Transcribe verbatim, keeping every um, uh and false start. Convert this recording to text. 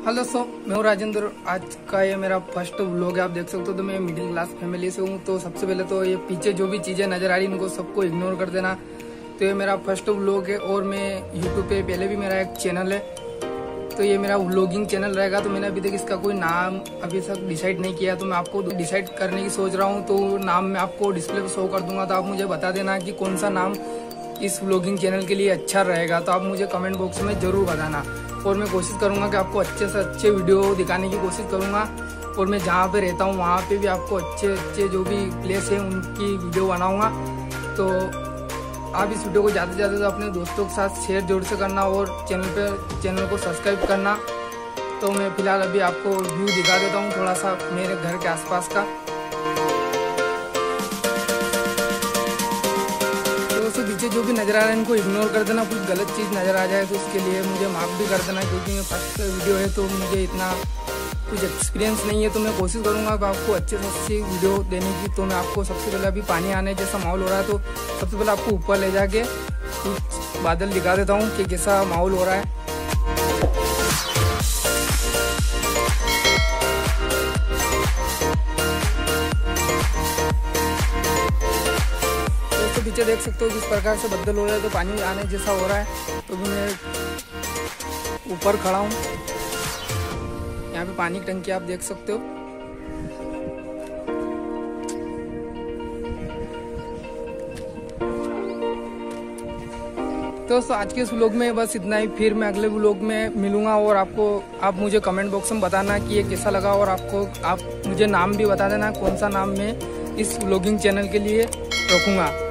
Hello दोस्तों, मैं हूँ राजेंद्र। आज का ये मेरा फर्स्ट व्लॉग है। आप देख सकते हो तो मैं मिडिल क्लास फैमिली से हूँ। तो सबसे पहले तो ये पीछे जो भी चीज़ें नज़र आ रही इनको सबको इग्नोर कर देना। तो ये मेरा फर्स्ट व्लॉग है और मैं यूट्यूब पे पहले भी मेरा एक चैनल है, तो ये मेरा व्लॉगिंग चैनल रहेगा। तो मैंने अभी तक इसका कोई नाम अभी तक डिसाइड नहीं किया, तो मैं आपको डिसाइड करने की सोच रहा हूँ। तो नाम मैं आपको डिस्प्ले पर शो कर दूंगा, तो आप मुझे बता देना कि कौन सा नाम इस व्लॉगिंग चैनल के लिए अच्छा रहेगा। तो आप मुझे कमेंट बॉक्स में ज़रूर बताना और मैं कोशिश करूंगा कि आपको अच्छे से अच्छे वीडियो दिखाने की कोशिश करूंगा। और मैं जहाँ पे रहता हूँ वहाँ पे भी आपको अच्छे अच्छे जो भी प्लेस है उनकी वीडियो बनाऊंगा। तो आप इस वीडियो को ज़्यादा से ज़्यादा अपने दोस्तों के साथ शेयर जरूर से करना और चैनल पे चैनल को सब्सक्राइब करना। तो मैं फिलहाल अभी आपको व्यू दिखा देता हूँ थोड़ा सा मेरे घर के आसपास का। पीछे जो भी नज़र आ रहा है इनको इग्नोर कर देना। कुछ गलत चीज़ नज़र आ जाए तो उसके लिए मुझे माफ़ भी कर देना, क्योंकि मैं फर्स्ट वीडियो है तो मुझे इतना कुछ एक्सपीरियंस नहीं है। तो मैं कोशिश करूँगा कि आपको अच्छे से अच्छी वीडियो देने की। तो मैं आपको सबसे पहले अभी पानी आने जैसा माहौल हो रहा है, तो सबसे पहले आपको ऊपर ले जाके कुछ बादल दिखा देता हूँ कि कैसा माहौल हो रहा है। पीछे देख सकते हो किस प्रकार से बदल हो रहा है, तो पानी आने जैसा हो रहा है। तो भी मैं ऊपर खड़ा हूँ, यहाँ पे पानी की टंकी आप देख सकते हो। तो दोस्तों आज के इस व्लॉग में बस इतना ही। फिर मैं अगले व्लॉग में मिलूंगा और आपको आप मुझे कमेंट बॉक्स में बताना कि ये कैसा लगा, और आपको आप मुझे नाम भी बता देना कौन सा नाम मैं इस व्लॉगिंग चैनल के लिए रखूंगा।